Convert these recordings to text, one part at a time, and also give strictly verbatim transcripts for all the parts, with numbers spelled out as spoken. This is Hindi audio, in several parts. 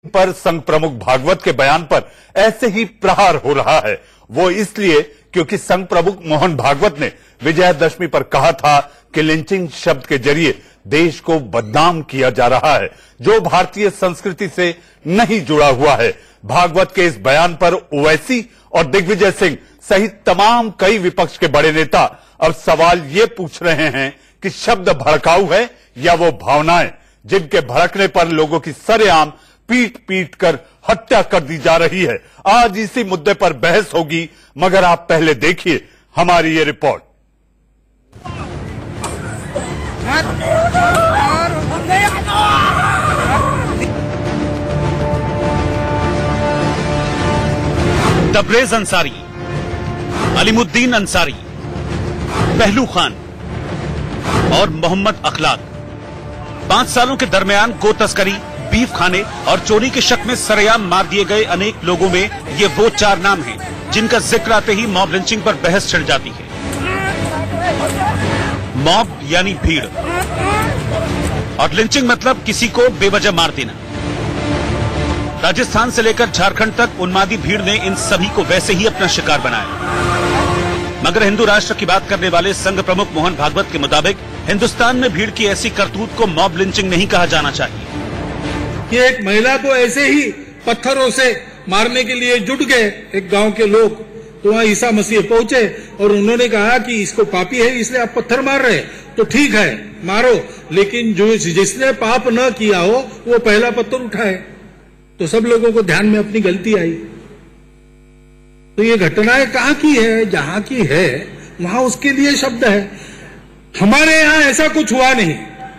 पर संघ प्रमुख भागवत के बयान पर ऐसे ही प्रहार हो रहा है। वो इसलिए क्योंकि संघ प्रमुख मोहन भागवत ने विजयादशमी पर कहा था कि लिंचिंग शब्द के जरिए देश को बदनाम किया जा रहा है, जो भारतीय संस्कृति से नहीं जुड़ा हुआ है। भागवत के इस बयान पर ओवैसी और दिग्विजय सिंह सहित तमाम कई विपक्ष के बड़े नेता अब सवाल ये पूछ रहे हैं कि शब्द भड़काऊ है या वो भावनाएं जिनके भड़कने पर लोगों की सरेआम पीट पीट कर हत्या कर दी जा रही है। आज इसी मुद्दे पर बहस होगी, मगर आप पहले देखिए हमारी ये रिपोर्ट। तबरेज अंसारी, अलीमुद्दीन अंसारी, पहलू खान और मोहम्मद अखलाक पांच सालों के दरमियान गो तस्करी, बीफ खाने और चोरी के शक में सरेआम मार दिए गए अनेक लोगों में ये वो चार नाम हैं जिनका जिक्र आते ही मॉब लिंचिंग पर बहस छिड़ जाती है। मॉब यानी भीड़ और लिंचिंग मतलब किसी को बेवजह मार देना। राजस्थान से लेकर झारखंड तक उन्मादी भीड़ ने इन सभी को वैसे ही अपना शिकार बनाया। मगर हिंदू राष्ट्र की बात करने वाले संघ प्रमुख मोहन भागवत के मुताबिक हिंदुस्तान में भीड़ की ऐसी करतूत को मॉब लिंचिंग नहीं कहा जाना चाहिए। कि एक महिला को ऐसे ही पत्थरों से मारने के लिए जुट गए एक गांव के लोग, तो वहां ईसा मसीह पहुंचे और उन्होंने कहा कि इसको पापी है इसलिए आप पत्थर मार रहे हैं, तो ठीक है मारो, लेकिन जो जिसने पाप न किया हो वो पहला पत्थर उठाए। तो सब लोगों को ध्यान में अपनी गलती आई। तो ये घटनाएं कहां की है? जहां की है वहां उसके लिए शब्द है। हमारे यहां ऐसा कुछ हुआ नहीं।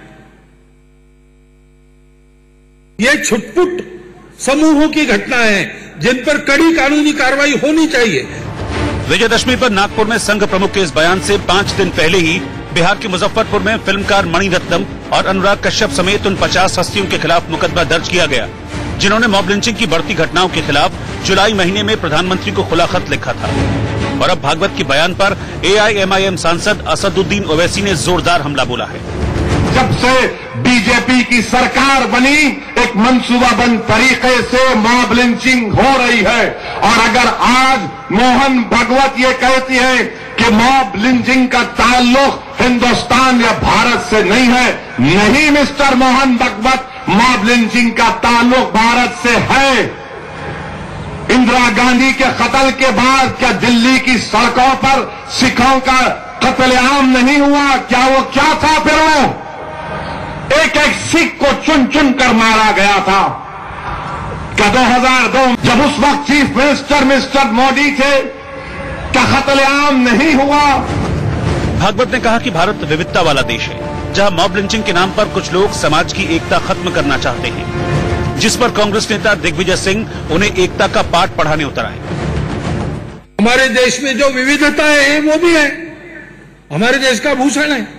ये छुटपुट समूहों की घटनाएं हैं जिन पर कड़ी कानूनी कार्रवाई होनी चाहिए। विजयदशमी पर नागपुर में संघ प्रमुख के इस बयान से पांच दिन पहले ही बिहार के मुजफ्फरपुर में फिल्मकार मणिरत्नम और अनुराग कश्यप समेत उन पचास हस्तियों के खिलाफ मुकदमा दर्ज किया गया जिन्होंने मॉब लिंचिंग की बढ़ती घटनाओं के खिलाफ जुलाई महीने में प्रधानमंत्री को खुला खत लिखा था। और अब भागवत के बयान पर ए आई एम आई एम सांसद असदुद्दीन ओवैसी ने जोरदार हमला बोला है। जब से बीजेपी की सरकार बनी एक मंसूबाबंद तरीके से मॉब लिंचिंग हो रही है, और अगर आज मोहन भागवत ये कहती है कि मॉब लिंचिंग का ताल्लुक हिंदुस्तान या भारत से नहीं है, नहीं mister Mohan Bhagwat, mob lynching का ताल्लुक भारत से है। इंदिरा गांधी के कत्ल के बाद क्या दिल्ली की सड़कों पर सिखों का कत्लेआम नहीं हुआ? क्या वो क्या था? फिर वो एक एक सिख को चुन चुन कर मारा गया था। क्या दो हज़ार दो जब उस वक्त चीफ मिनिस्टर मिस्टर मोदी थे क्या कत्लेआम नहीं हुआ? भागवत ने कहा कि भारत विविधता वाला देश है, जहां मॉब लिंचिंग के नाम पर कुछ लोग समाज की एकता खत्म करना चाहते हैं, जिस पर कांग्रेस नेता दिग्विजय सिंह उन्हें एकता का पाठ पढ़ाने उतर आए। हमारे देश में जो विविधता है वो भी है, हमारे देश का भूषण है,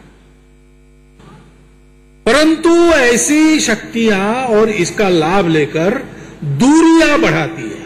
परंतु ऐसी शक्तियां और इसका लाभ लेकर दूरियां बढ़ाती है,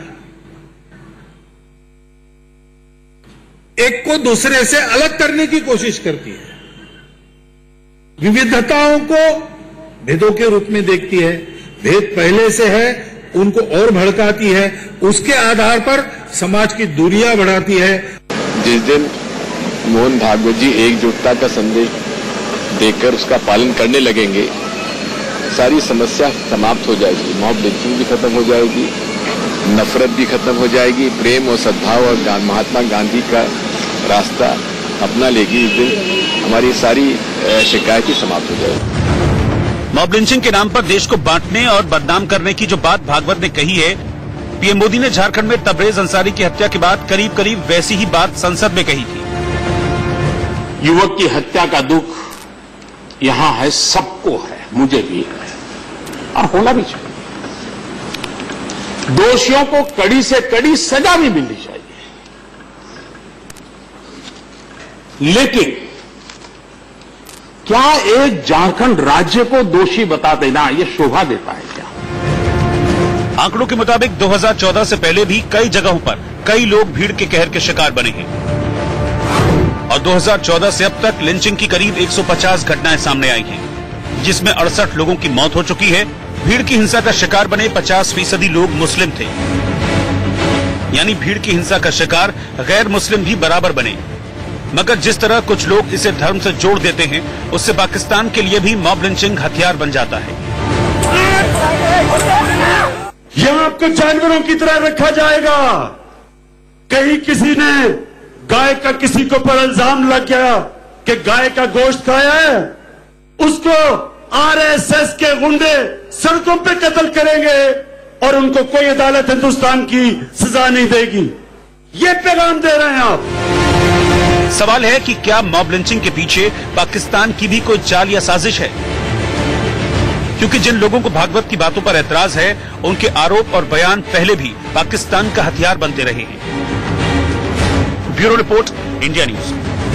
एक को दूसरे से अलग करने की कोशिश करती है, विविधताओं को भेदों के रूप में देखती है, भेद पहले से है उनको और भड़काती है, उसके आधार पर समाज की दूरियां बढ़ाती है। जिस दिन मोहन भागवत जी एकजुटता का संदेश देकर उसका पालन करने लगेंगे, सारी समस्या समाप्त हो जाएगी, मॉब लिंचिंग भी खत्म हो जाएगी, नफरत भी खत्म हो जाएगी, प्रेम और सद्भाव और महात्मा गांधी का रास्ता अपना लेगी। इस दिन हमारी सारी शिकायतें समाप्त हो जाएगी। मॉब लिंचिंग के नाम पर देश को बांटने और बदनाम करने की जो बात भागवत ने कही है, पीएम मोदी ने झारखंड में तबरेज अंसारी की हत्या के बाद करीब करीब वैसी ही बात संसद में कही थी। युवक की हत्या का दुख यहां है, सबको है, मुझे भी है और होना भी चाहिए। दोषियों को कड़ी से कड़ी सजा भी मिलनी चाहिए, लेकिन क्या एक झारखंड राज्य को दोषी बता देना यह शोभा देता है क्या? आंकड़ों के मुताबिक दो हज़ार चौदह से पहले भी कई जगहों पर कई लोग भीड़ के कहर के शिकार बने हैं और दो हज़ार चौदह से अब तक लिंचिंग की करीब एक सौ पचास घटनाएं सामने आई हैं, जिसमें अड़सठ लोगों की मौत हो चुकी है भीड़ की हिंसा का शिकार बने पचास फीसदी लोग मुस्लिम थे, यानी भीड़ की हिंसा का शिकार गैर मुस्लिम भी बराबर बने। मगर जिस तरह कुछ लोग इसे धर्म से जोड़ देते हैं, उससे पाकिस्तान के लिए भी मॉब लिंचिंग हथियार बन जाता है। यह आपको जानवरों की तरह रखा जाएगा। कहीं किसी ने गाय का किसी को पर इल्जाम लग गया कि गाय का गोश्त खाया है, उसको आरएसएस के गुंडे सड़कों पे कत्ल करेंगे और उनको कोई अदालत हिंदुस्तान की सजा नहीं देगी। ये पैगाम दे रहे हैं आप। सवाल है कि क्या मॉब लिंचिंग के पीछे पाकिस्तान की भी कोई चाल या साजिश है? क्योंकि जिन लोगों को भागवत की बातों पर एतराज है, उनके आरोप और बयान पहले भी पाकिस्तान का हथियार बनते रहे हैं। Bureau report, India News.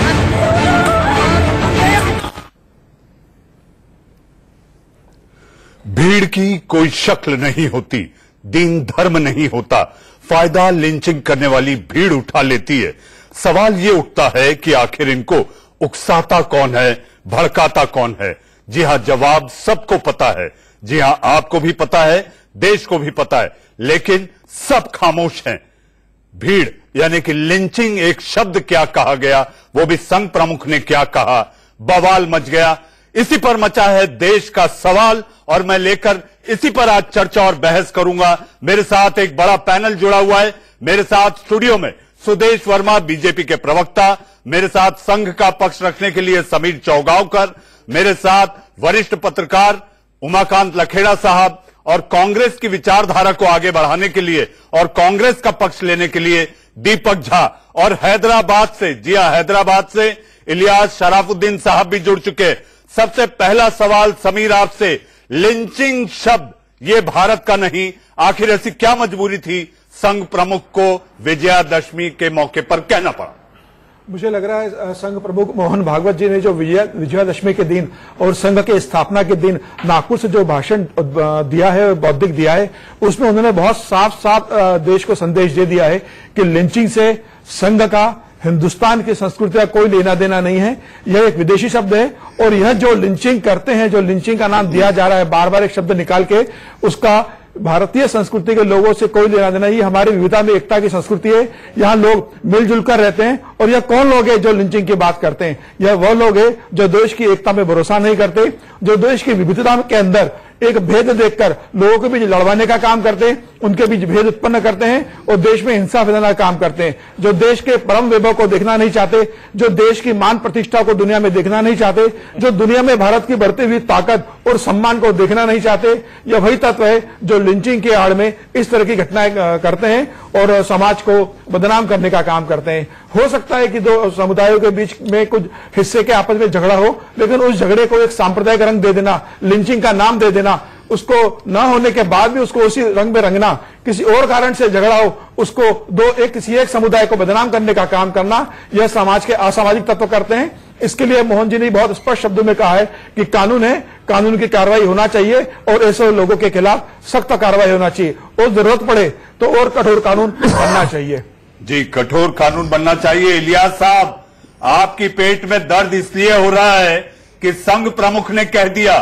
भीड़ की कोई शक्ल नहीं होती, दीन धर्म नहीं होता, फायदा लिंचिंग करने वाली भीड़ उठा लेती है। सवाल ये उठता है कि आखिर इनको उकसाता कौन है, भड़काता कौन है? जी हां, जवाब सबको पता है। जी हां, आपको भी पता है, देश को भी पता है, लेकिन सब खामोश हैं। भीड़ यानी कि लिंचिंग एक शब्द क्या कहा गया, वो भी संघ प्रमुख ने क्या कहा, बवाल मच गया। इसी पर मचा है देश का सवाल और मैं लेकर इसी पर आज चर्चा और बहस करूंगा। मेरे साथ एक बड़ा पैनल जुड़ा हुआ है। मेरे साथ स्टूडियो में सुदेश वर्मा, बीजेपी के प्रवक्ता, मेरे साथ संघ का पक्ष रखने के लिए समीर चौगांवकर, मेरे साथ वरिष्ठ पत्रकार उमाकांत लखेड़ा साहब और कांग्रेस की विचारधारा को आगे बढ़ाने के लिए और कांग्रेस का पक्ष लेने के लिए दीपक झा, और हैदराबाद से, जी हां, हैदराबाद से इलियास शराफुद्दीन साहब भी जुड़ चुके। सबसे पहला सवाल समीर आपसे, लिंचिंग शब्द ये भारत का नहीं, आखिर ऐसी क्या मजबूरी थी संघ प्रमुख को विजयादशमी के मौके पर कहना पड़ा? मुझे लग रहा है संघ प्रमुख मोहन भागवत जी ने जो विजय विजयादशमी के दिन और संघ के स्थापना के दिन नागपुर से जो भाषण दिया है, बौद्धिक दिया है, उसमें उन्होंने बहुत साफ साफ देश को संदेश दे दिया है कि लिंचिंग से संघ का, हिंदुस्तान की संस्कृति का कोई लेना देना नहीं है। यह एक विदेशी शब्द है और यह जो लिंचिंग करते हैं, जो लिंचिंग का नाम दिया जा रहा है बार बार एक शब्द निकाल के, उसका भारतीय संस्कृति के लोगों से कोई लेना देना। ये हमारी विविधता में एकता की संस्कृति है। यहाँ लोग मिलजुल कर रहते हैं। और यह कौन लोग हैं जो लिंचिंग की बात करते हैं? यह वह लोग हैं जो देश की एकता में भरोसा नहीं करते, जो देश की विविधता के अंदर एक भेद देखकर लोगों के बीच लड़वाने का काम करते हैं, उनके बीच भेद उत्पन्न करते हैं और देश में हिंसा फैलाने का काम करते हैं, जो देश के परम वैभव को देखना नहीं चाहते, जो देश की मान प्रतिष्ठा को दुनिया में देखना नहीं चाहते, जो दुनिया में भारत की बढ़ती हुई ताकत और सम्मान को देखना नहीं चाहते। यह वही तत्व है जो लिंचिंग के आड़ में इस तरह की घटनाएं करते हैं और समाज को बदनाम करने का काम करते हैं। हो सकता है कि दो समुदायों के बीच में कुछ हिस्से के आपस में झगड़ा हो, लेकिन उस झगड़े को एक सांप्रदायिक रंग दे देना, लिंचिंग का नाम दे देना, उसको न होने के बाद भी उसको उसी रंग में रंगना, किसी और कारण से झगड़ा हो उसको दो एक किसी एक समुदाय को बदनाम करने का काम करना, यह समाज के असामाजिक तत्व करते हैं। इसके लिए मोहन जी ने बहुत स्पष्ट शब्दों में कहा है कि कानून है, कानून की कार्रवाई होना चाहिए और ऐसे लोगों के खिलाफ सख्त कार्रवाई होना चाहिए और जरूरत पड़े तो और कठोर कानून बनना चाहिए। जी, कठोर कानून बनना चाहिए। इलियास साहब, आपकी पेट में दर्द इसलिए हो रहा है कि संघ प्रमुख ने कह दिया।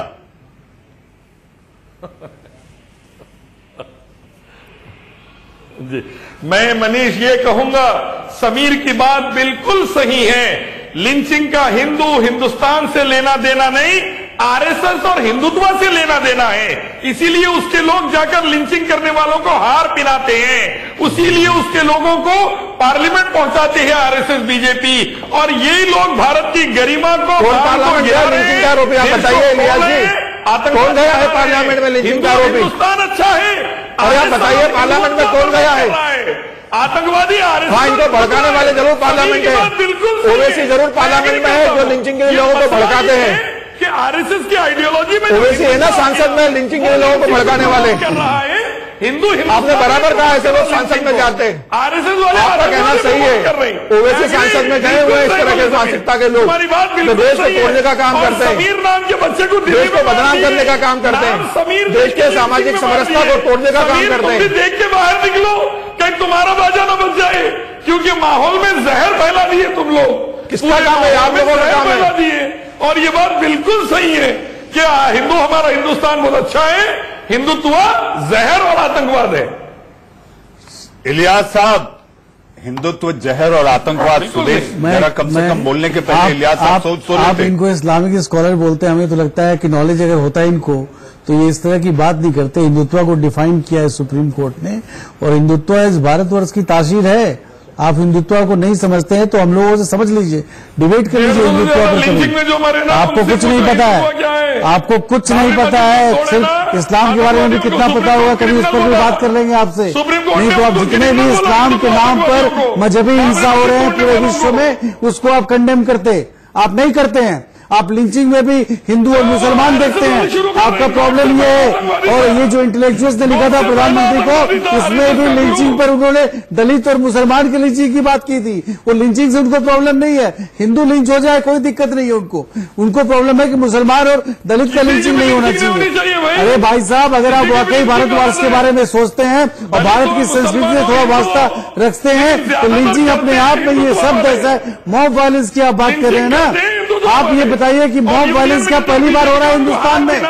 जी, मैं मनीष ये कहूंगा, समीर की बात बिल्कुल सही है। लिंचिंग का हिंदू हिंदुस्तान से लेना देना नहीं, आरएसएस और हिंदुत्व से लेना देना है। इसीलिए उसके लोग जाकर लिंचिंग करने वालों को हार पिलाते हैं, उसीलिए उसके लोगों को पार्लियामेंट पहुंचाते हैं आरएसएस बीजेपी, और यही लोग भारत की गरिमा को लिंचिंग का आरोपी आप बताइए इलियास जी, कौन गया है पार्लियामेंट में लिंचिंग का आरोपी? हिंदुस्तान अच्छा है, अरे आप बताइए पार्लियामेंट में कौन गया है? आतंकवादी आरएसएस, हाँ, इनको भड़काने वाले जरूर पार्लियामेंट है, ओवैसी जरूर पार्लियामेंट में है जो लिंचिंग के लिए लोगों को भड़काते हैं कि आरएसएस की आइडियोलॉजी में ओवैसी है ना सांसद में लिंचिंग के लिए लोगों को भड़काने वाले कर रहा है। हिंदू आपने बराबर कहा ऐसे लोग सांसद में जाते हैं, आरएसएस वाले आपका कहना सही है। ओवैसी सांसद में गए हुए इस तरह के मानसिकता के लोग तो देश को तोड़ने का काम करते हैं, समीर नाम के बच्चे को देश को बदनाम करने का काम करते हैं, देश के सामाजिक समरसता को तोड़ने का काम करते हैं। देख के बाहर निकलो कहीं तुम्हारा बाजा न बच जाए, क्योंकि माहौल में जहर फैला दिए तुम लोग। किसका काम है? आप लोगों का काम है। और ये बात बिल्कुल सही है कि हिंदू, हमारा हिंदुस्तान बहुत अच्छा है, हिंदुत्व जहर और आतंकवाद है। इलियास साहब, हिंदुत्व जहर और आतंकवाद, सुदेश जरा कम से कम बोलने के पहले इलियास साहब सोच सोच आप इनको इस्लामिक स्कॉलर बोलते हैं, हमें तो लगता है कि नॉलेज अगर होता है इनको तो ये इस तरह की बात नहीं करते। हिंदुत्व को डिफाइन किया है सुप्रीम कोर्ट ने, और हिंदुत्व इस भारतवर्ष की तासीर है। आप हिंदुत्व को नहीं समझते हैं तो हम लोगों से समझ लीजिए, डिबेट कर लीजिए हिंदुत्व पर। आपको कुछ नहीं पता है, आपको कुछ नहीं पता है, सिर्फ इस्लाम के बारे में भी कितना पता होगा, कभी उस पर भी बात कर लेंगे आपसे। नहीं तो आप जितने भी इस्लाम के नाम पर मजहबी हिंसा हो रहे हैं पूरे विश्व में, उसको आप कंडेम करते, आप नहीं करते हैं। आप लिंचिंग में भी हिंदू और मुसलमान देखते हैं, आपका प्रॉब्लम ये है। और ये जो इंटेलेक्चुअल्स ने लिखा था प्रधानमंत्री को, उसमें भी लिंचिंग पर उन्होंने दलित और मुसलमान की लिंचिंग की बात की थी। वो लिंचिंग से उनको प्रॉब्लम नहीं है, हिंदू लिंच हो जाए कोई दिक्कत नहीं है उनको। उनको प्रॉब्लम है कि मुसलमान और दलित का लिंचिंग नहीं होना चाहिए। अरे भाई साहब, अगर आप वाकई भारतवर्ष के बारे में सोचते हैं और भारत की संस्कृति से थोड़ा वास्ता रखते हैं तो लिंचिंग अपने आप में ये शब्द ऐसा है। मॉब वायलेंस की आप बात कर रहे हैं ना, आप ये बताइए कि मॉब वायलेंस क्या पहली बार हो रहा है हिंदुस्तान में?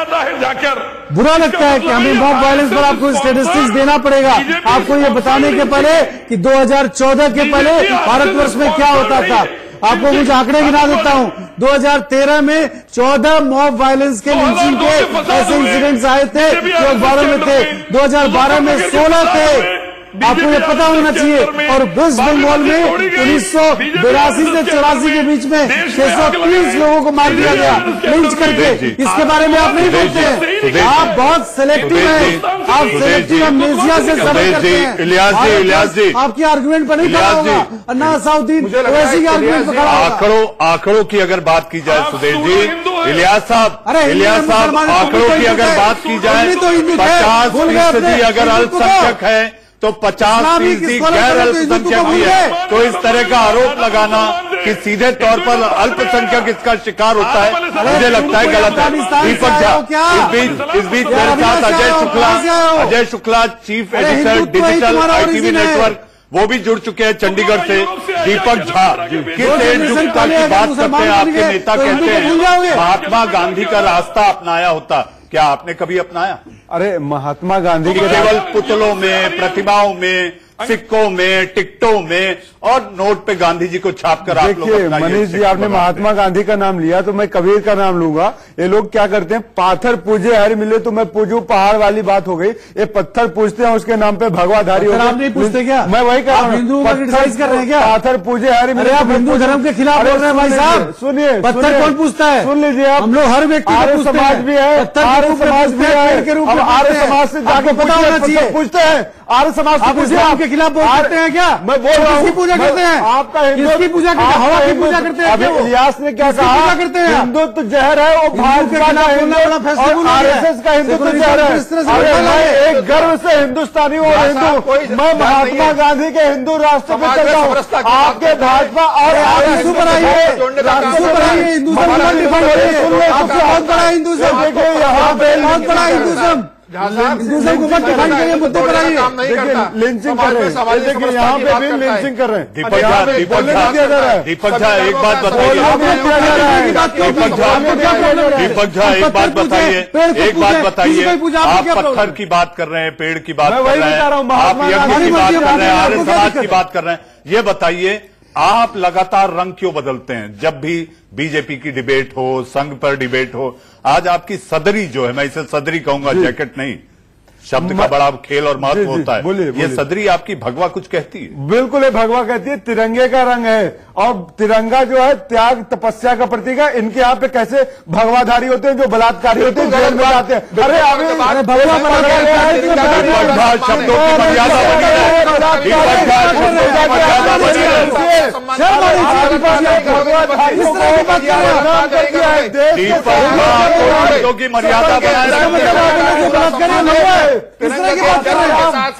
बुरा लगता है कि हमें मॉब वायलेंस पर आपको स्टेटिस्टिक्स देना पड़ेगा, आपको ये बताने के पहले कि दो हज़ार चौदह के पहले भारतवर्ष में क्या होता था। आपको कुछ आंकड़े गिना देता हूं। दो हज़ार तेरह में चौदह मॉब वायलेंस के लिंचिंग के ऐसे इंसिडेंट्स आए थे जो अखबारों में थे। दो हज़ार बारह में सोलह थे, आपको ये पता होना चाहिए। और वेस्ट बंगाल में उन्नीस सौ बिरासी से चौरासी के बीच में छह सौ तीस लोगों को मार दिया गया लिंच करके। इसके बारे में आप नहीं बोलते हैं, आप बहुत सेलेक्टिव हैं, आप सेलेक्टिव अमनेसिया से सवाल करते हैं। इलियास जी, इलियास जी, आपकी आर्गुमेंट पर नहीं खड़ा होगा अन्ना असाउद्दीन वैसी आर्गुमेंट पर खड़ा होगा। आंकड़ों आंकड़ों की अगर बात की जाए सुदेश जी, इलियास साहब, इलियास साहब, आंकड़ों की अगर बात की जाए पचास फीसदी अगर अल्पसंख्यक है तो पचास फीसदी गैर अल्पसंख्यक भी है। तो इस तरह का आरोप लगाना कि सीधे तौर पर अल्पसंख्यक इसका शिकार होता है, मुझे लगता है गलत है। दीपक झा, इस बीच इस बीच मेरे साथ Ajay Shukla, Ajay Shukla chief editor digital ITV network, वो भी जुड़ चुके हैं चंडीगढ़ से। दीपक झा, किस एकजुटता की बात करते हैं? आपके नेता कहते हैं महात्मा गांधी का रास्ता अपनाया होता, क्या आपने कभी अपनाया? अरे महात्मा गांधी के केवल पुतलों में, प्रतिमाओं में, सिक्कों में, टिकटों में और नोट पे गांधी जी को छापकर आप लोग देखिए मनीष जी, आपने महात्मा गांधी का नाम लिया तो मैं कबीर का नाम लूंगा। ये लोग क्या करते हैं, पाथर पूजे हर मिले तो मैं पूजू पहाड़ वाली बात हो गई। ये पत्थर पूजते हैं, उसके नाम पे भगवाधारी हो गए। आप नहीं पूछते क्या? मैं वही कर रहा हूँ, हिंदुओं का क्रिटिसाइज कर रहे हैं क्या? पाथर पूजे हर मिले, आप हिंदू धर्म के खिलाफ बोल रहे हैं भाई साहब। सुनिए, पत्थर कौन पूछता है? सुन लीजिए, आप हम लोग हर व्यक्ति आर्य समाज भी है, आर्य समाज भी है, आर्य समाज से जाके पता होना चाहिए पूछते हैं। आर्य समाज के खिलाफ करते हैं क्या? मैं बोल रहा हूँ, किसकी पूजा करते हैं? आपका किसकी पूजा करते हैं? हवा की पूजा करते हैं? अभी इलियास ने क्या कहा? पूजा करते हैं हिंदुत्व जहर है, वो भाजपा का हिंदू, आरएसएस का हिंदुत्व जहर है। मैं एक गर्व से हिंदुस्तानी हूँ, हिंदू, मैं महात्मा गांधी के हिंदू राष्ट्र पे चल रहा हूँ। आपके भाजपा और हिंदू पर आइए, हिंदू पर आइए, बहुत बड़ा हिंदुज़म, देखिए यहाँ पे बहुत बड़ा हिंदुज़म, हिंदुज़म को मत डिफाइन करिए, मुद्दे पर आइए। देखिए लिंचिंग कर रहे हैं, देखिए यहाँ पे भी लिंचिंग कर रहे हैं। दीपक झा, दीपक झा, दीपक झा एक बात बताइए, दीपक झा, दीपक झा एक बात बताइए, एक बात बताइए, आप पत्थर की बात कर रहे हैं, पेड़ की बात कर रहे हैं, आप यज्ञ की बात कर रहे हैं, आर्य समाज की बात कर रहे हैं, ये बताइए आप लगातार रंग क्यों बदलते हैं? जब भी बीजेपी की डिबेट हो, संघ पर डिबेट हो, आज आपकी सदरी जो है, मैं इसे सदरी कहूंगा, जैकेट नहीं, शब्द का बड़ा खेल और महत्व होता है। बोलिए, ये सदरी आपकी भगवा कुछ कहती है? बिल्कुल, ये भगवा कहती है, तिरंगे का रंग है। और तिरंगा जो है त्याग तपस्या का प्रतीक है। इनके यहाँ पे कैसे भगवाधारी होते हैं, जो बलात्कारी होते हैं, जेल में जाते हैं। अरे अभी भगवा शब्दों की मर्यादा बनी है, शब्दों की मर्यादा बनाए, इस तरह की बात कर रहे हैं आप?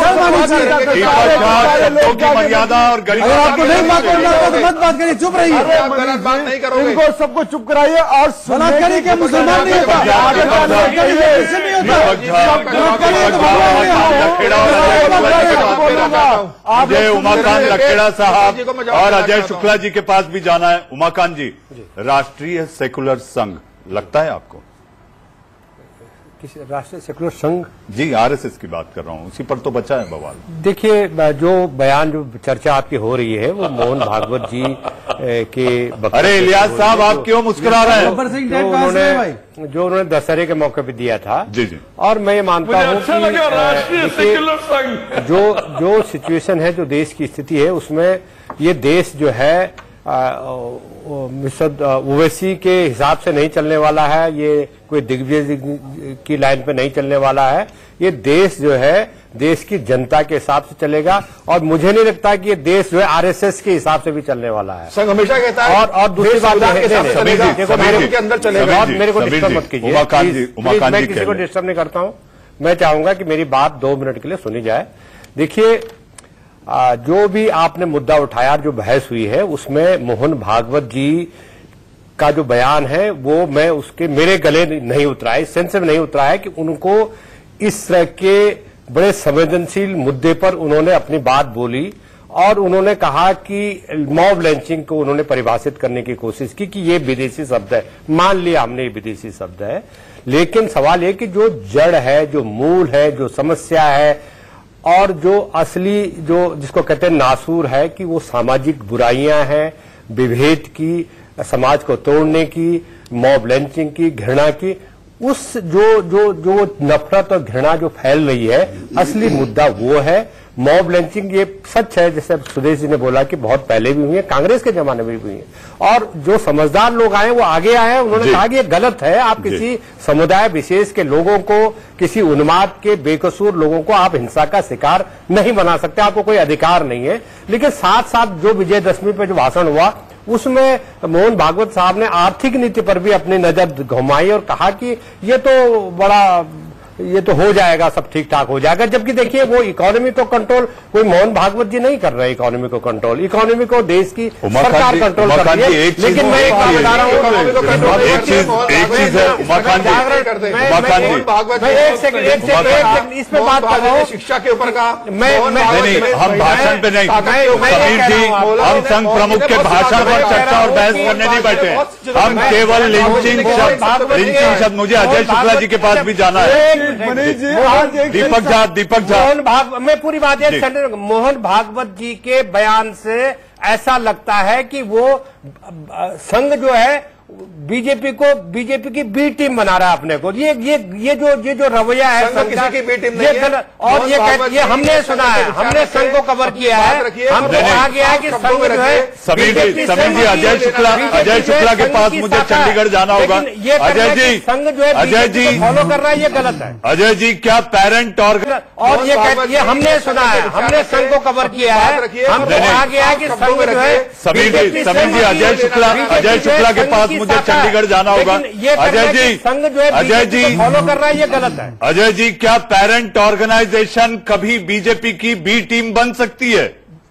शब्दों की मर्यादा और गरीब आपको नहीं बात करना तो मत बात करिए, चुप रहिए, इनको सबको चुप कराइए। और बलात्कारी के मुसलमान नहीं होता, अजय उमाकांत लखेड़ा साहब और अजय शुक्ला जी के पास भी जाना है। उमाकांत जी, राष्ट्रीय सेकुलर संघ लगता है आपको किसी राष्ट्रीय सेकुलर संघ? जी, आरएसएस की बात कर रहा हूँ, उसी पर तो बचा है बवाल। देखिए, जो बयान जो चर्चा आपकी हो रही है वो मोहन भागवत जी के। अरे इलियास साहब, आप क्यों मुस्कुरा रहे हैं? जो उन्होंने जो उन्होंने दशहरे के मौके पे दिया था। जी जी। और मैं ये मानता हूँ अच्छा कि राष्ट्रीय सेकुलर संघ जो जो सिचुएशन है, जो देश की स्थिति है, उसमें ये देश जो है मिस्टर ओवैसी के हिसाब से नहीं चलने वाला है, ये कोई दिग्विजय की लाइन पे नहीं चलने वाला है। ये देश जो है देश की जनता के हिसाब से चलेगा, और मुझे नहीं लगता कि ये देश जो है आरएसएस के हिसाब से भी चलने वाला है। संघ हमेशा कहता है और और दूसरी बात देखो, मेरे के अंदर चलेगा। मेरे को डिस्टर्ब मत कीजिए, मैं किसी को डिस्टर्ब नहीं करता हूं। मैं चाहूंगा कि मेरी बात दो मिनट के लिए सुनी जाए। देखिए, जो भी आपने मुद्दा उठाया, जो बहस हुई है, उसमें मोहन भागवत जी का जो बयान है वो मैं उसके मेरे गले नहीं उतरा है, इस सेंस में नहीं उतरा है कि उनको इस तरह के बड़े संवेदनशील मुद्दे पर उन्होंने अपनी बात बोली, और उन्होंने कहा कि मॉब लिंचिंग को उन्होंने परिभाषित करने की कोशिश की कि ये विदेशी शब्द है। मान लिया हमने ये विदेशी शब्द है, लेकिन सवाल ये कि जो जड़ है, जो मूल है, जो समस्या है, और जो असली जो जिसको कहते हैं नासूर है, कि वो सामाजिक बुराइयां हैं, विभेद की, समाज को तोड़ने की, मॉब लिंचिंग की, घृणा की, उस जो जो जो नफरत और घृणा जो फैल रही है, असली मुद्दा वो है। मॉब लिंचिंग ये सच है, जैसे सुदेश जी ने बोला कि बहुत पहले भी हुई है, कांग्रेस के जमाने में भी हुई है, और जो समझदार लोग आए वो आगे आए हैं, उन्होंने कहा कि ये गलत है। आप किसी समुदाय विशेष के लोगों को, किसी उन्माद के बेकसूर लोगों को आप हिंसा का शिकार नहीं बना सकते, आपको कोई अधिकार नहीं है। लेकिन साथ साथ जो विजयदशमी पे जो भाषण हुआ, उसमें मोहन भागवत साहब ने आर्थिक नीति पर भी अपनी नजर घुमाई और कहा कि ये तो बड़ा ये तो हो जाएगा, सब ठीक ठाक हो जाएगा। जबकि देखिए, वो इकोनॉमी को कंट्रोल कोई मोहन भागवत जी नहीं कर रहे। इकोनॉमी को कंट्रोल इकोनॉमी को देश की सरकार कंट्रोल कर रही है। लेकिन मैं एक बात बता रहा हूँ, एक चीज एक चीज है उमाकांत जी, उमाकांत जी, मैं एक सेकंड एक सेकंड इस पे बात कर रहा हूँ, शिक्षा के ऊपर का। मैं नहीं, हम भाषण पे नहीं, समीर जी, हम संघ प्रमुख के भाषण पर चर्चा और बहस करने नहीं बैठे, हम केवल लिंचिंग शब्द लिंचिंग शब्द मुझे अजय शुक्ला जी के पास भी जाना है। मनीष जी, दीपक झा दीपक झा मोहन भाग मैं पूरी बात है, मोहन भागवत जी के बयान से ऐसा लगता है कि वो संघ जो है बीजेपी को बीजेपी की बी टीम बना रहा है अपने को। ये ये ये जो ये जो रवैया है संघ किसी की बी टीम नहीं ये गलत, और ये ये हमने सुना है, हमने संघ को कवर किया है, हम कहा गया है कि संघ जो है समीर जी समीर जी अजय शुक्ला अजय शुक्ला के पास मुझे चंडीगढ़ जाना होगा। अजय जी संघ जो है अजय जी फॉलो कर रहा है, ये गलत है। अजय जी, क्या पेरेंट और और ये ये हमने सुना है, हमने संघ को कवर किया है, हम कहा गया है कि संघ जो है समीर जी समीर जी अजय शुक्ला अजय शुक्ला के पास मुझे चंडीगढ़ जाना होगा। अजय जी संघ जो है अजय जी फॉलो कर रहा है, ये गलत है। अजय जी, क्या पेरेंट ऑर्गेनाइजेशन कभी बीजेपी की बी टीम बन सकती है?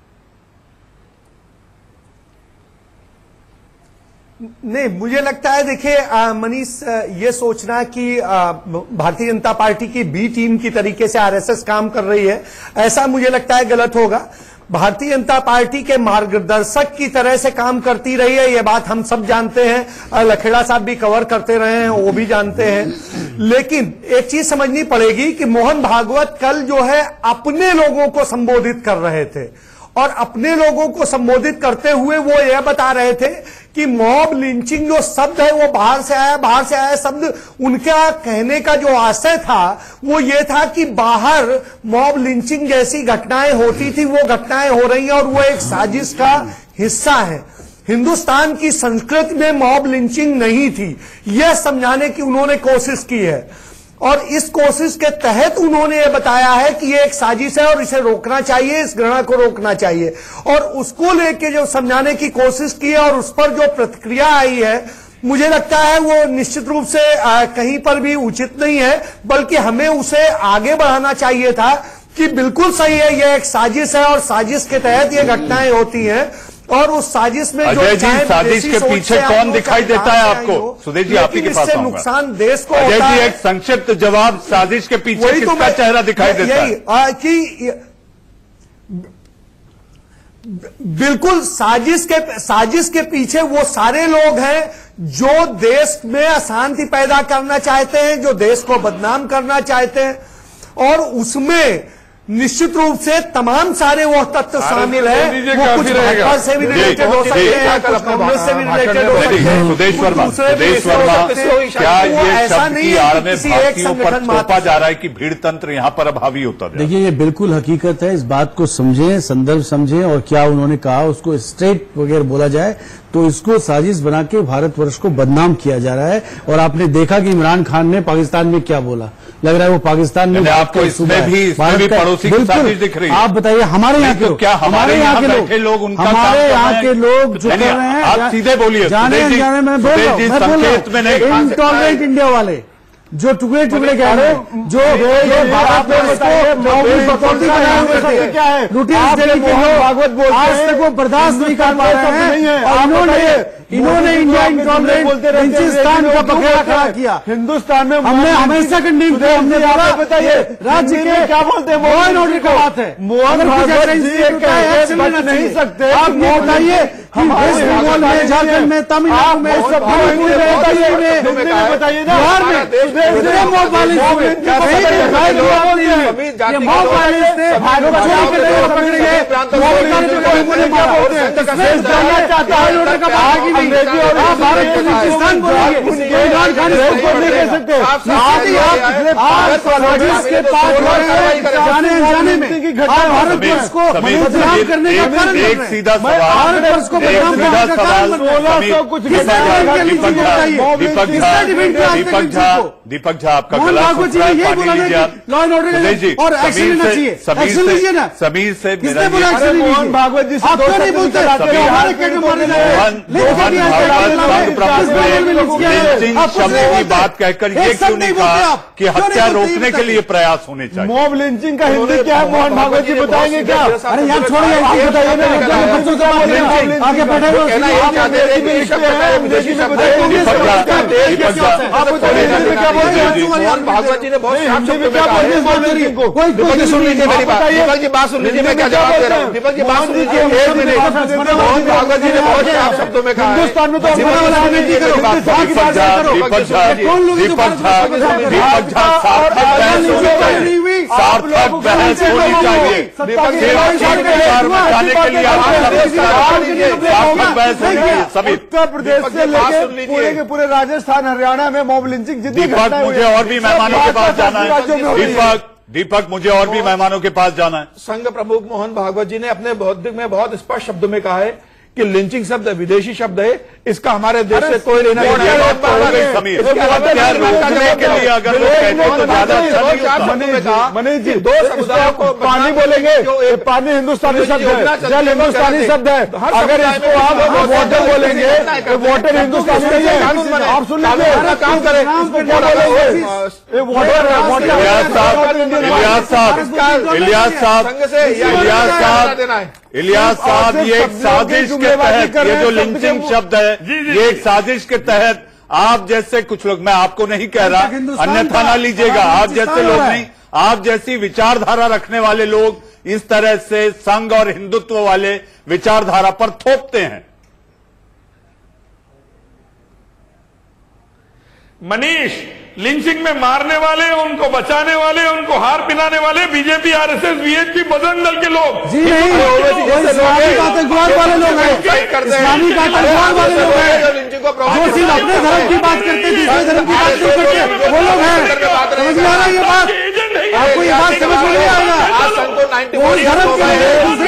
नहीं, मुझे लगता है, देखिए मनीष, ये सोचना कि भारतीय जनता पार्टी की बी टीम की तरीके से आरएसएस काम कर रही है, ऐसा मुझे लगता है गलत होगा। भारतीय जनता पार्टी के मार्गदर्शक की तरह से काम करती रही है, ये बात हम सब जानते हैं, लखेड़ा साहब भी कवर करते रहे हैं, वो भी जानते हैं। लेकिन एक चीज समझनी पड़ेगी कि मोहन भागवत कल जो है अपने लोगों को संबोधित कर रहे थे, और अपने लोगों को संबोधित करते हुए वो यह बता रहे थे कि मॉब लिंचिंग जो शब्द है वो बाहर से आया बाहर से आया शब्द। उनका कहने का जो आशय था वो ये था कि बाहर मॉब लिंचिंग जैसी घटनाएं होती थी, वो घटनाएं हो रही हैं और वो एक साजिश का हिस्सा है। हिंदुस्तान की संस्कृति में मॉब लिंचिंग नहीं थी, यह समझाने की उन्होंने कोशिश की है, और इस कोशिश के तहत उन्होंने ये बताया है कि ये एक साजिश है और इसे रोकना चाहिए, इस घृणा को रोकना चाहिए। और उसको लेके जो समझाने की कोशिश की है और उस पर जो प्रतिक्रिया आई है, मुझे लगता है वो निश्चित रूप से आ, कहीं पर भी उचित नहीं है, बल्कि हमें उसे आगे बढ़ाना चाहिए था कि बिल्कुल सही है, ये एक साजिश है और साजिश के तहत ये घटनाएं होती हैं। और उस साजिश में अजय जी, साजिश के पीछे कौन दिखाई देता है आपको? सुदेश जी, आप ही के पास आऊंगा। नुकसान देश को अजय होता जी, है। एक संक्षिप्त जवाब, साजिश के पीछे किसका चेहरा दिखाई देता है? कि बिल्कुल साजिश के साजिश के पीछे वो सारे लोग हैं जो देश में अशांति पैदा करना चाहते हैं, जो देश को बदनाम करना चाहते हैं, और उसमें निश्चित रूप से तमाम सारे वो तत्व शामिल है। वो कुछ भाजपा से भी रिलेटेड हो सकते हैं, कुछ कांग्रेस से भी रिलेटेड हो सकते हैं, सुदेश वर्मा, सुदेश वर्मा, क्या ये शब्द की आड़ में भारतीयों पर थोपा जा रहा है कि भीड़ तंत्र यहाँ पर अब हावी होता है? देखिए, ये बिल्कुल हकीकत है। इस बात को समझें, संदर्भ समझें, और क्या उन्होंने कहा उसको स्ट्रेट वगैरह बोला जाए तो इसको साजिश बना के भारतवर्ष को बदनाम किया जा रहा है। और आपने देखा कि इमरान खान ने पाकिस्तान में क्या बोला, लग रहा है वो पाकिस्तान में आपको इसमें भी, इसमें भी पड़ोसी की साजिश दिख रही है। आप बताइए, हमारे यहाँ के लोग, क्या हमारे यहाँ के लोग, उनका हमारे यहाँ के लोग जो कर रहे हैं, आप सीधे बोलिए, जाने जाने मैं बोल रहा हूँ, इंटॉलरेंट इंडिया वाले जो टुकड़े टुकड़े कह रहे हैं, जो भारत में नोटिस देने के लोग आज तक वो बर्दाश्त नहीं कर पा रहे हैं, और इन्होंने इन्होंने इंडिया इंटॉलरेंट हिंदुस्तान का बखेड़ा खड़ा किया। हिंदुस्तान में हमने हमेशा कंडेम किया। हमने बताइए, राज्य के क्या बोलते हैं, मोहन ऑर्डर का बात है, मोहन भागवत जी बच नहीं सकते। आप बताइए, झारखंड में, तमिलनाडु में, बताइए ना, बिहार में मॉब वायलेंस हुए, मॉब वायलेंस थे, पकड़े गए, जानना चाहता है ऑर्डर का बात की नहीं। आप भारत को पाकिस्तान बोलेंगे, इमरान खान इसको नहीं कह सकते। के पास जाने जाने में भारतवर्ष को बदनाम करने का कारण, एक सीधा सवाल, भारतवर्ष को बदनाम करने का कारण सोलह सौ कुछ दीपक झा, दीपक झा, दीपक झा आपका गला सूख रहा है, पानी लीजिए आप। लॉ एंड ऑर्डर और एक्शन लेना चाहिए, एक्शन लीजिए ना। समीर से किसने बोला एक्शन लीजिए? मोहन भागवत जी आप क्यों नहीं बोलते? हमारे पेट में मारने जा रहे हैं। शब्द की बात कहकर ये क्यों नहीं कहा कि हत्या रोकने के लिए प्रयास होने चाहिए? मॉब लिंचिंग का हिंदी क्या है, मोहन भागवत जी बताएंगे क्या? अरे यार छोड़िए, बताइए ना, आगे बढ़े। मोहन भागवत जी ने बहुत सुन लीजिए मेरी बात, दीपक जी बात सुन लीजिए, मैं क्या जवाब दे रहा हूँ। दीपक जी बात सुन लीजिए, मोहन भागवत जी ने बहुत साफ शब्दों में कहा हिंदुस्तान में तो दीपक झा सार्थक बहस होनी चाहिए, बचाने के लिए सार्थक बहस होनी चाहिए। सभी उत्तर प्रदेश से लेकर पूरे के पूरे राजस्थान, हरियाणा में मॉब लिंचिंग जितनी दीपक, मुझे और भी मेहमानों के पास जाना है। दीपक दीपक मुझे और भी मेहमानों के पास जाना है। संघ प्रमुख मोहन भागवत जी ने अपने बौद्धिक में बहुत स्पष्ट शब्दों में कहा है कि लिंचिंग शब्द विदेशी शब्द है, इसका हमारे देश से कोई लेना नहीं। रोकने के लिए अगर लोग कहते हैं तो ज्यादा अच्छा। मनीष जी, दो समुदायों को पानी बोलेंगे, पानी हिंदुस्तानी शब्द है, जल हिंदुस्तानी शब्द है। अगर इसको आप वाटर बोलेंगे तो वाटर हिंदुस्तानी नहीं है। आप सुन लीजिए, काम करें, क्या बोलेंगे वाटर। इलियास साहब, इलियास साहब, इलियास साहब, इलियास साहब, इलियास साहब, ये एक साजिश के तहत, ये जो लिंचिंग शब्द है, ये एक साजिश के तहत आप जैसे कुछ लोग, मैं आपको नहीं कह रहा, अन्यथा ना लीजिएगा, आप जैसे लोग नहीं, आप जैसी विचारधारा रखने वाले लोग इस तरह से संघ और हिंदुत्व वाले विचारधारा पर थोपते हैं। मनीष, लिंचिंग में मारने वाले, उनको बचाने वाले, उनको हार पिलाने वाले BJP, RSS, VHP, Bajrang Dal के लोग। जी नहीं, इस्लामी आतंकवाद वाले लोग हैं, इस्लामी आतंकवाद वाले लोग हैं, जो सिर्फ अपने धर्म की बात करते, दूसरे धर्म की बात नहीं करते, वो लोग हैं। समझ में आ रहा है ये बात? आपको ये बात समझ में नहीं आएगा? वो धर्म के लिए दूसरे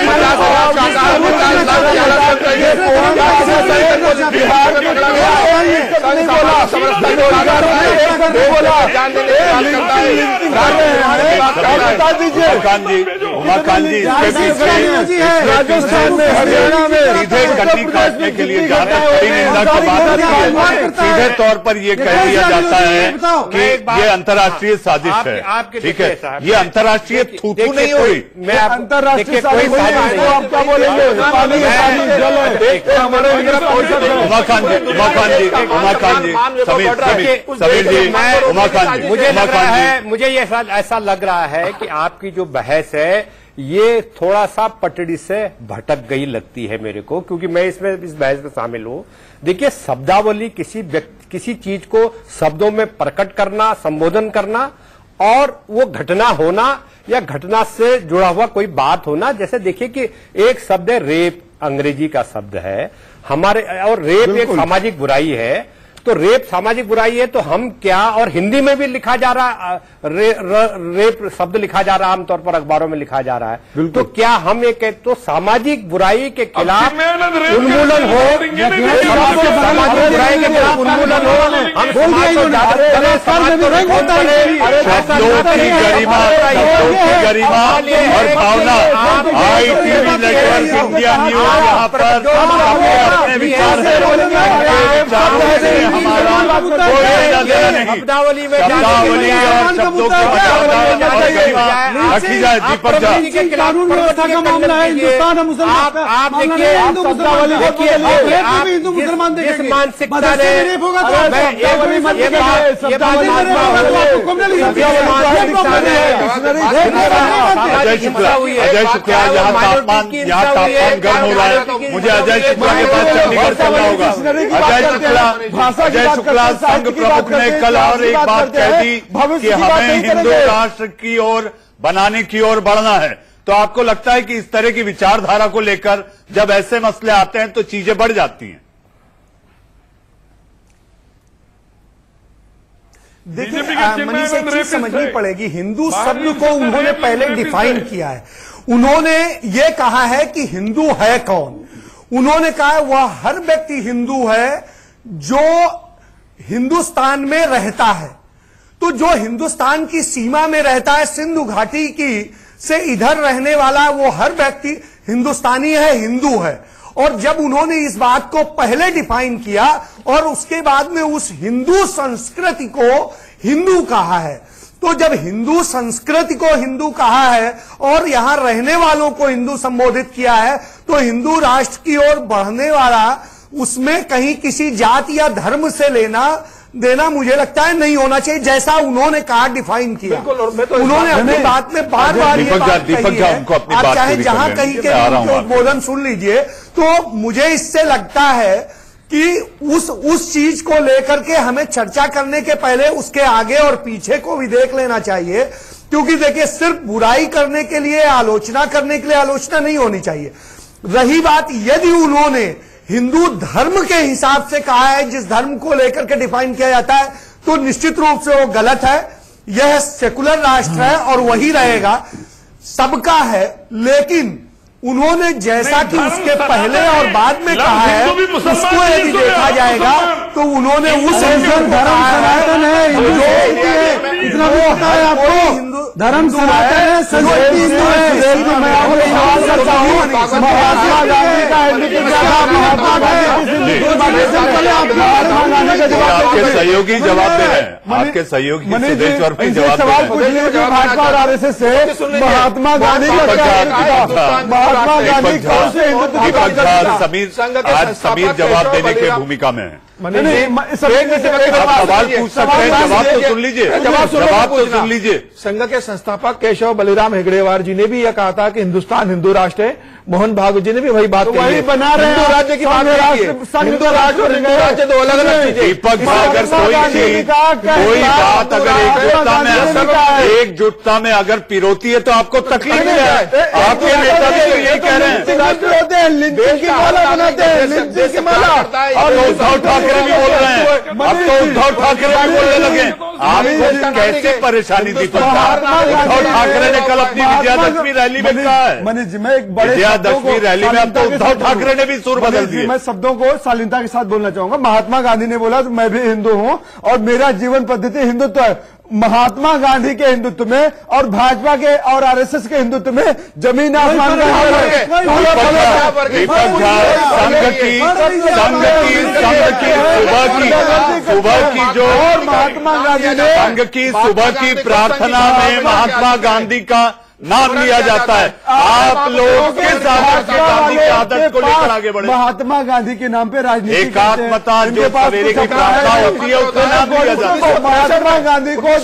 उमाकांत जी, उमाकांत जी, राजस्थान में, हरियाणा में सीधे कटी काटने के लिए जाते निंदा की बात करती है, सीधे तौर पर ये कह दिया जाता है कि ये अंतर्राष्ट्रीय साजिश है। ठीक है, ये अंतर्राष्ट्रीय थूथू नहीं हुई। मैं अंतर्राष्ट्रीय साजिश आप क्या बोलेंगे? पानी जल है हमारे। उमाकांत जी, उमाकांत जी, उमाकांत जी, समीर समीर समीर जी, उमाकांत जी, मुझे लग रहा है मुझे ये ऐसा ऐसा लग रहा है कि आपकी जो बहस है ये थोड़ा सा पटड़ी से भटक गई लगती है मेरे को, क्योंकि मैं इसमें इस बहस में शामिल हूं। देखिए, शब्दावली किसी व्यक्ति किसी चीज को शब्दों में प्रकट करना, संबोधन करना और वो घटना होना या घटना से जुड़ा हुआ कोई बात होना। जैसे देखिए कि एक शब्द है रेप, अंग्रेजी का शब्द है हमारे, और रेप एक सामाजिक बुराई है। तो रेप सामाजिक बुराई है तो हम क्या, और हिंदी में भी लिखा जा रहा रे, र, रेप शब्द लिखा जा रहा है, आमतौर पर अखबारों में लिखा जा रहा है। तो क्या हम एक तो सामाजिक बुराई के खिलाफ उन्मूलन हो, सामाजिक बुराई के खिलाफ उन्मूलन हो, हम समाज को गरिमा गरिमा और Bhavna I TV network India News यहाँ पर अपने विचार है, हमारा कोई लेना देना नहीं। शब्दावली में शब्दावली और शब्दों की रखी जाए। दीपक झा, कानून व्यवस्था का मामला है, हिंदुस्तान है, मुसलमान आप देखिए, हिंदू मुसलमान देखिए, हिंदू मुसलमान देखेंगे, मानसिकता रेप होगा तो अजय शुक्ला अजय शुक्ला यहाँ तापमान यहाँ तापमान गर्म हो रहा है, मुझे अजय शुक्ला के पास चंडीगढ़ चलना होगा। अजय शुक्ला अजय शुक्ला संघ प्रमुख ने कल और एक बात कह दी कि हमें हिंदू राष्ट्र की ओर बनाने की ओर बढ़ना है। तो आपको लगता है कि इस तरह की विचारधारा को लेकर जब ऐसे मसले आते हैं तो चीजें बढ़ जाती हैं? देखिए, मनीष एक चीज समझनी पड़ेगी, हिंदू शब्द को उन्होंने पहले डिफाइन किया है। उन्होंने ये कहा है कि हिंदू है कौन। उन्होंने कहा है वह हर व्यक्ति हिंदू है जो हिंदुस्तान में रहता है। तो जो हिंदुस्तान की सीमा में रहता है, सिंधु घाटी की से इधर रहने वाला, वो हर व्यक्ति हिंदुस्तानी है, हिंदू है। और जब उन्होंने इस बात को पहले डिफाइन किया और उसके बाद में उस हिंदू संस्कृति को हिंदू कहा है, तो जब हिंदू संस्कृति को हिंदू कहा है और यहां रहने वालों को हिंदू संबोधित किया है, तो हिंदू राष्ट्र की ओर बढ़ने वाला उसमें कहीं किसी जाति या धर्म से लेना देना मुझे लगता है नहीं होना चाहिए, जैसा उन्होंने कहा, डिफाइन किया। तो उन्होंने अपनी बात में बार बार ये बात कही है। आप चाहे जहां कहीं के उद्बोधन सुन लीजिए, तो मुझे इससे लगता है कि उस उस चीज को लेकर के हमें चर्चा करने के पहले उसके आगे और पीछे को भी देख लेना चाहिए। क्योंकि देखिए, सिर्फ बुराई करने के लिए, आलोचना करने के लिए आलोचना नहीं होनी चाहिए। रही बात, यदि उन्होंने हिंदू धर्म के हिसाब से कहा है, जिस धर्म को लेकर के डिफाइन किया जाता है, तो निश्चित रूप से वो गलत है। यह सेकुलर राष्ट्र है और वही रहेगा, सबका है। लेकिन उन्होंने जैसा कि उसके पहले और बाद में कहा है, उसको यदि देखा जाएगा तो उन्होंने उस धर्म सनातन है, इतना भी पता है आपको, धर्म सनातन है, संस्कृति हिंदू है। महात्मा गांधी का महात्मा गांधी आपके सहयोगी जवाब दे रहे हैं, आपके सहयोगी सिद्धेश्वर भाई जवाब पूछ लीजिए भाजपा और आरएसएस से, महात्मा गांधी का महात्मा गांधी कौन से हिंदुत्व, समीर आज समीर जवाब देने की भूमिका में है। सवाल पूछ सकते हैं, जवाब तो सुन लीजिए, जवाब तो सुन लीजिए। संघ के संस्थापक केशव बलिराम हेगड़ेवार जी ने भी यह कहा था कि हिंदुस्तान हिंदू राष्ट्र है। मोहन भागवत जी ने भी वही बात कही है। बना रहे हैं राज्य की बात, हिंदू राष्ट्र और हिंदू राज्य दो अलग अलग चीजें। दीपक अगर कोई चीज कोई बात अगर एकजुटता में एकजुटता में अगर पिरोती है तो आपको तकलीफ है। आपके नेता भी तो यही कह रहे हैं, लिंचिंग की माला बनाते हैं, लिंचिंग की माला। अब तो उद्धव ठाकरे भी बोल रहे हैं, अब तो उद्धव ठाकरे भी बोलने लगे। आपको कैसे परेशानी दीपक? उद्धव ठाकरे ने कल अपनी विजयादशमी रैली में कहा है, मनीष जी, मैं एक बड़े विजयादशमी रैली में अब तो उद्धव ठाकरे ने भी सुर बदल दिए। मैं शब्दों को शालीनता के साथ बोलना चाहूंगा। महात्मा गांधी ने बोला मैं भी हिंदू हूं और मेरा जीवन पद्धति हिंदुत्व है। महात्मा गांधी के हिंदुत्व में और भाजपा के और आरएसएस के हिंदुत्व में जमीन आसमान का दीपक झा, संघ की संघ की संघ की सुबह की सुबह की जो महात्मा गांधी ने संघ की सुबह की प्रार्थना में महात्मा गांधी का नाम लिया जाता है। आप लोग किस आदत से गांधी की आदत को लेकर आगे बढ़े? महात्मा गांधी के नाम पे राजनीति एकात्मता जो सवेरे की प्रार्थना होती है उसका नाम लिया जाता है। महात्मा गांधी को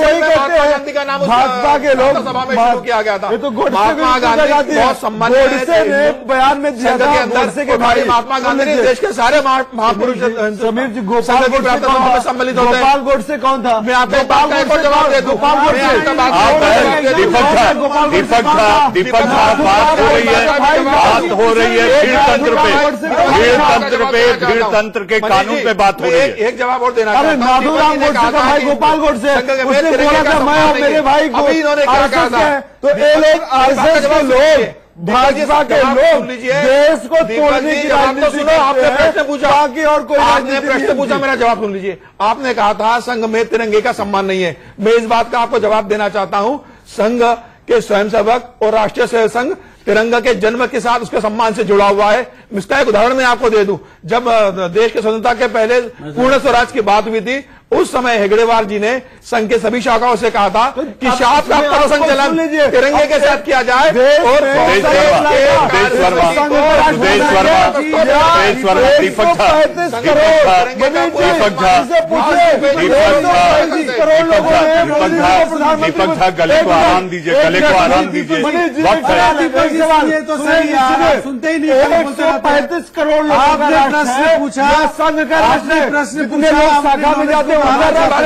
भाजपा के लोग किया गया था। ये तो महात्मा गांधी बहुत सम्मानित ने बयान में दिया था गोडसे के भाई महात्मा गांधी ने देश के सारे महापुरुष समीर जी गोपाल गोडसे सम्मिलित होते हैं। गोपाल गोडसे कौन था? मैं आपको बात का एक और जवाब दे दूं। गोपाल गोडसे दीपक झा दीपक झा दीपक झा बात हो रही है बात हो रही है भीड़ तंत्र पे भीड़ तंत्र पे भीड़ तंत्र के कानून पे बात हो रही है। एक जवाब और देना अरे नाथूराम गोडसे का भाई गोपाल गोडसे उसने बोला था मैं और मेरे भाई को आरएसएस है, तो ये लोग आरएसएस के लोग भाजपा के लोग देश को तोड़ने की राजनीति सुनो। आपने प्रश्न पूछा बाकी और कोई आपने प्रश्न पूछा, मेरा जवाब सुन लीजिए। आपने कहा था संघ में तिरंगे का सम्मान नहीं है। मैं इस बात का आपको जवाब देना चाहता हूं। संघ के स्वयंसेवक और राष्ट्रीय सेवक संघ तिरंगा के जन्म के साथ उसके सम्मान से जुड़ा हुआ है। इसका एक उदाहरण मैं आपको दे दूं। जब देश के स्वतंत्रता के पहले पूर्ण स्वराज की बात हुई थी, उस समय हेगड़ेवार जी ने संघ के सभी शाखाओं से कहा था कि शाप का प्रसंग तिरंगे के साथ किया जाए और दीपक झा दीपक झा गले को आराम दीजिए, गले को आराम दीजिए। वक्त है तो सुनते ही नहीं। एक सौ पैंतीस करोड़ लोगों का प्रश्न पूछा, संघ का प्रश्न पूछा, शाखा में जाते दीपक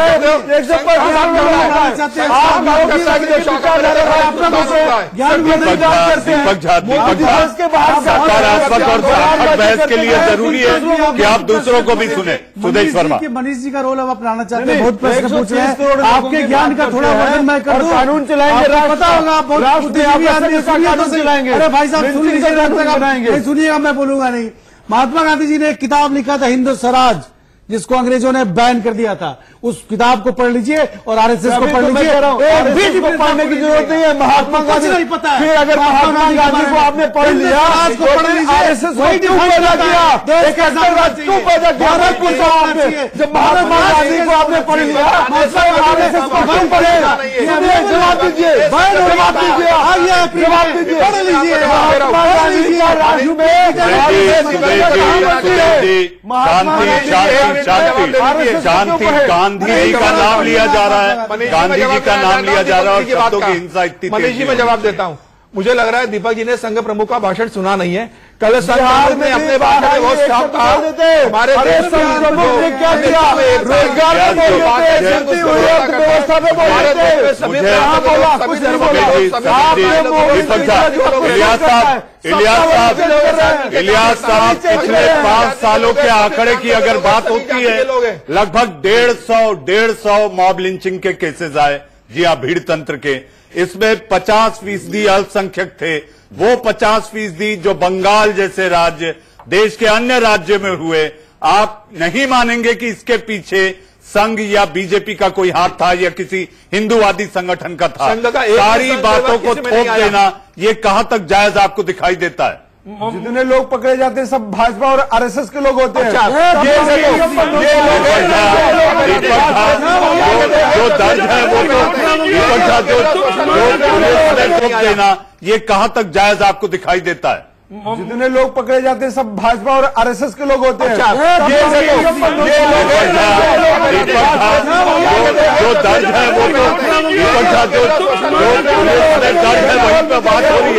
झा दीपक झा सकारात्मक और सार्थक बहस के लिए जरूरी है कि आप दूसरों को भी सुने। सुदेश वर्मा मनीष जी का रोल अब अपनाना चाहते हैं, बहुत प्रश्न पूछ रहे हैं। आपके ज्ञान का थोड़ा वर्णन मैं कर दूं। कानून चलाएंगे, पता होगा बहुत चलाएंगे। अरे भाई साहब सुनिएगा, सुनिएगा, मैं बोलूंगा नहीं। महात्मा गांधी जी ने एक किताब लिखा था हिंद स्वराज, जिसको अंग्रेजों ने बैन कर दिया था। उस किताब को पढ़ लीजिए और आरएसएस को पढ़ लीजिए। एक भी पढ़ने की जरूरत नहीं है। महात्मा गांधी नहीं पता है। फिर अगर महात्मा गांधी को आपने पढ़ लिया तो आरएसएस को क्यों पैदा किया? क्यों पैदा किया? पूछा आपने। जब महात्मा गांधी को आपने पढ़ लिया आरएसएस को क्यों पढ़ेगा? जवाब दीजिए, जवाब दीजिए, जवाब दीजिए, पढ़ लीजिए। महात्मा गांधी का राजू में शांति शांति शांति गांधी जी का नाम लिया जा रहा है, गांधी जी का नाम लिया जा रहा है और शब्दों की हिंसा इतनी। मनीष जी मैं जवाब देता हूं। मुझे लग रहा है दीपक जी ने संघ प्रमुख का भाषण सुना नहीं है। कल संघ में अपने भाषण में बहुत साफ कहा हमारे देश प्रमुख ने क्या किया, रोजगार व्यवस्था में इलियास साहब इलियास साहब इलियास साहब पिछले पांच सालों के आंकड़े की अगर बात होती है, लगभग डेढ़ सौ डेढ़ सौ मॉब लिंचिंग के केसेस आए। जी हाँ, भीड़ तंत्र के। इसमें पचास फीसदी अल्पसंख्यक थे। वो पचास फीसदी जो बंगाल जैसे राज्य, देश के अन्य राज्यों में हुए। आप नहीं मानेंगे कि इसके पीछे संघ या बीजेपी का कोई हाथ था या किसी हिंदूवादी संगठन का था। सारी बातों को थोप देना, ये कहां तक जायज आपको दिखाई देता है? जितने लोग पकड़े जाते हैं सब भाजपा और आरएसएस के लोग होते हैं। जो दर्ज है वो तो देना, ये कहां तक जायज आपको दिखाई देता है? जितने लोग पकड़े जाते हैं सब भाजपा और आरएसएस के लोग होते हैं। जो दर्ज है वो तो दर्ज है वहीं पर बात हो रही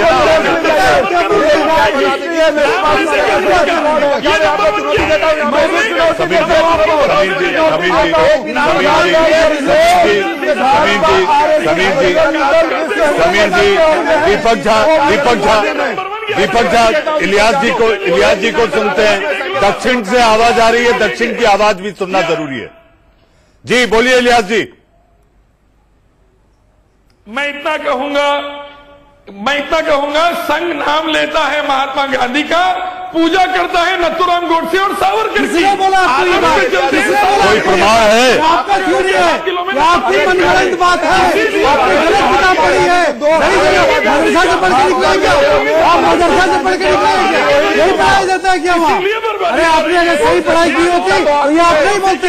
है। दीपक झा दीपक झा दीपक झा इलियास जी को इलियास जी को सुनते हैं। दक्षिण से आवाज आ रही है, दक्षिण की आवाज भी सुनना जरूरी है। जी बोलिए इलियास जी। मैं इतना कहूंगा मैं इतना कहूंगा संघ नाम लेता है महात्मा गांधी का, पूजा करता है नथुराम गोडसे और सावरकर की। बोला कोई प्रमाण है? आपका क्यों नहीं है? आपकी मनगढ़ंत बात है, आपने गलत किताब पढ़ी है। मदरसा से पढ़ के निकलेंगे आप, मदरसा से पढ़ के निकलेंगे, यही पढ़ाया जाता है क्या वहाँ? अरे आपने अगर सही पढ़ाई की होती तो ये आप नहीं बोलते।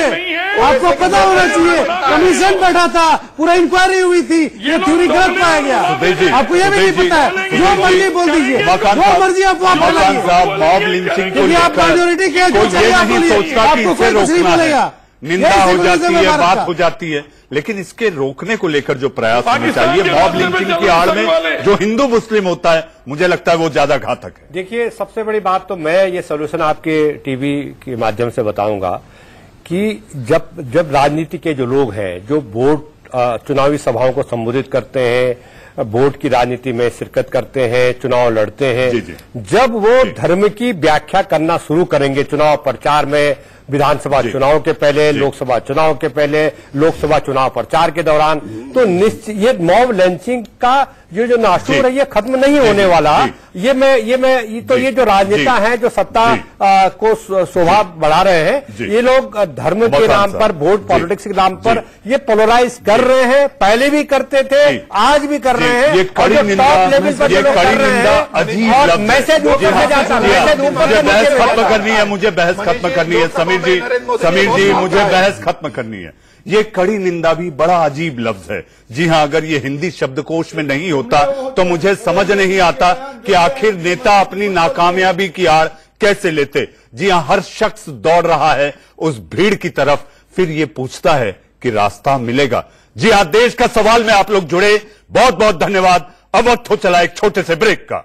आपको पता होना चाहिए, कमीशन बैठा था, पूरा इंक्वायरी हुई थी, ये थ्योरी गलत पाया गया। आपको ये भी नहीं पता है, जो मर्जी बोल दीजिए, जो मर्जी आप वहां साहब मॉब लिंचिंग को आप माइनॉरिटी के आपको कोई कुछ नहीं बोलेगा, निंदा हो जाती है, बात हो जाती है, लेकिन इसके रोकने को लेकर जो प्रयास होने चाहिए मॉब लिंचिंग की आड़ में जो हिंदू मुस्लिम होता है, मुझे लगता है वो ज्यादा घातक है। देखिए, सबसे बड़ी बात तो मैं ये सोल्यूशन आपके टीवी के माध्यम से बताऊंगा कि जब जब राजनीति के जो लोग हैं, जो वोट चुनावी सभाओं को संबोधित करते हैं, वोट की राजनीति में शिरकत करते हैं, चुनाव लड़ते हैं, जी जी। जब वो धर्म की व्याख्या करना शुरू करेंगे चुनाव प्रचार में, विधानसभा चुनाव के पहले, लोकसभा चुनाव के पहले, लोकसभा चुनाव प्रचार के दौरान, तो निश्चित ये मॉब लिंचिंग का ये जो नासूर है ये खत्म नहीं होने वाला। ये मैं ये मैं ये तो ये जो राजनेता हैं जो सत्ता आ, को शोभा बढ़ा रहे हैं, ये लोग धर्म के नाम पर, वोट पॉलिटिक्स के नाम पर ये पोलराइज कर रहे हैं, पहले भी करते थे, आज भी कर रहे हैं, और जो टॉप लेवल पर जो लोग कर रहे हैं, और मैसेज ऊपर से जाता है, मैसेज ऊपर से बहस खत्म करनी है, मुझे बहस खत्म करनी है समीर जी, समीर जी मुझे बहस खत्म करनी है। ये कड़ी निंदा भी बड़ा अजीब लफ्ज है। जी हां, अगर ये हिंदी शब्दकोश में नहीं होता तो मुझे समझ नहीं आता कि आखिर नेता अपनी नाकामयाबी की आड़ कैसे लेते। जी हां, हर शख्स दौड़ रहा है उस भीड़ की तरफ, फिर ये पूछता है कि रास्ता मिलेगा। जी हां, देश का सवाल में आप लोग जुड़े, बहुत बहुत धन्यवाद। अब वक्त हो चला एक छोटे से ब्रेक का।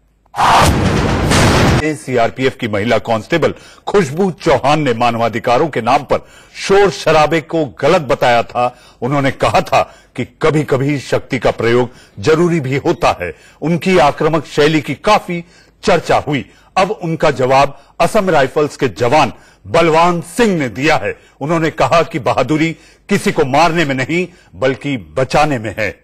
सीआरपीएफ की महिला कांस्टेबल खुशबू चौहान ने मानवाधिकारों के नाम पर शोर शराबे को गलत बताया था। उन्होंने कहा था कि कभी कभी शक्ति का प्रयोग जरूरी भी होता है। उनकी आक्रामक शैली की काफी चर्चा हुई। अब उनका जवाब असम राइफल्स के जवान बलवान सिंह ने दिया है। उन्होंने कहा कि बहादुरी किसी को मारने में नहीं बल्कि बचाने में है।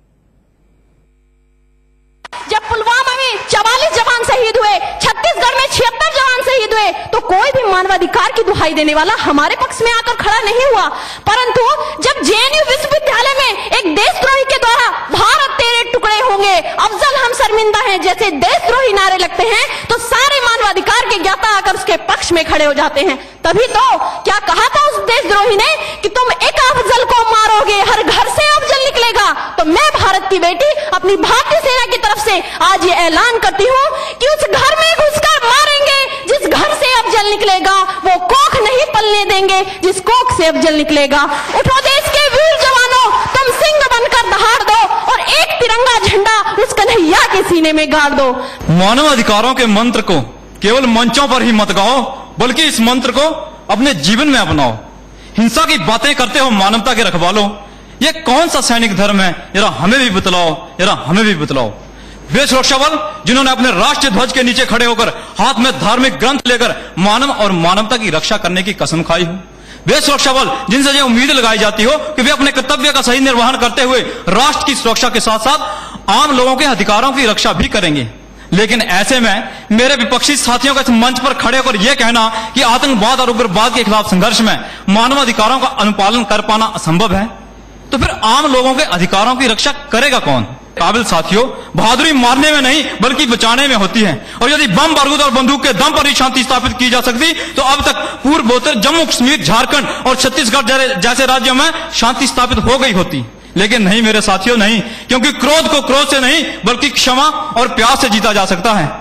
जब पुलवामा में चवालीस जवान शहीद हुए, छत्तीसगढ़ में छिहत्तर जवान शहीद हुए, तो कोई भी मानवाधिकार की दुहाई देने वाला हमारे पक्ष में आकर खड़ा नहीं हुआ। परंतु जब जेएनयू विश्वविद्यालय में एक देशद्रोही के द्वारा भारत तेरे टुकड़े होंगे, अफजल हम शर्मिंदा हैं जैसे देशद्रोही नारे लगते हैं, तो सारे मानवाधिकार के ज्ञाता आकर उसके पक्ष में खड़े हो जाते हैं। तभी तो क्या कहा था उस देशद्रोही ने कि तुम एक अफजल को मारोगे, हर घर से अफजल निकलेगा। तो मैं भारत की बेटी अपनी भारतीय सेना की तरफ से आज ये ऐलान करती हूँ कि उस घर में घुसकर मारेंगे जिस घर से अफजल निकलेगा, वो कोख नहीं पलने देंगे जिस कोख से अफजल निकलेगा। उठो देश के वीर जवानों, तुम सिंह बनकर दहाड़ दो और एक तिरंगा झंडा उस कन्हैया के सीने में गाड़ दो। मानव अधिकारों के मंत्र को केवल मंचों पर ही मत गाओ, बल्कि इस मंत्र को अपने जीवन में अपनाओ। हिंसा की बातें करते हो मानवता के रखवालों, ये कौन सा सैनिक धर्म है, जरा हमें भी बतलाओ, जरा हमें भी बतलाओ। वे सुरक्षा बल जिन्होंने अपने राष्ट्रीय ध्वज के नीचे खड़े होकर हाथ में धार्मिक ग्रंथ लेकर मानव और मानवता की रक्षा करने की कसम खाई हो, वे सुरक्षा बल जिनसे ये उम्मीद लगाई जाती हो कि वे अपने कर्तव्य का सही निर्वहन करते हुए राष्ट्र की सुरक्षा के साथ साथ आम लोगों के अधिकारों की रक्षा भी करेंगे। लेकिन ऐसे में मेरे विपक्षी साथियों के इस मंच पर खड़े होकर यह कहना कि आतंकवाद और उग्रवाद के खिलाफ संघर्ष में मानवाधिकारों का अनुपालन कर पाना असंभव है, तो फिर आम लोगों के अधिकारों की रक्षा करेगा कौन? काबिल साथियों, बहादुरी मारने में नहीं बल्कि बचाने में होती है, और यदि बम बारूद और बंदूक के दम पर ही शांति स्थापित की जा सकती तो अब तक पूर्वोत्तर जम्मू कश्मीर, झारखंड और छत्तीसगढ़ जैसे राज्यों में शांति स्थापित हो गई होती। लेकिन नहीं मेरे साथियों, नहीं, क्योंकि क्रोध को क्रोध से नहीं बल्कि क्षमा और प्यार से जीता जा सकता है।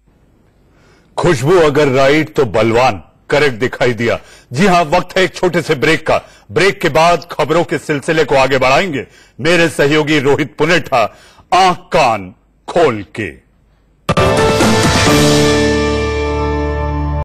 खुशबू अगर राइट तो बलवान करेक्ट दिखाई दिया। जी हां, वक्त है एक छोटे से ब्रेक का। ब्रेक के बाद खबरों के सिलसिले को आगे बढ़ाएंगे मेरे सहयोगी रोहित पुनेठा आंख कान खोल के।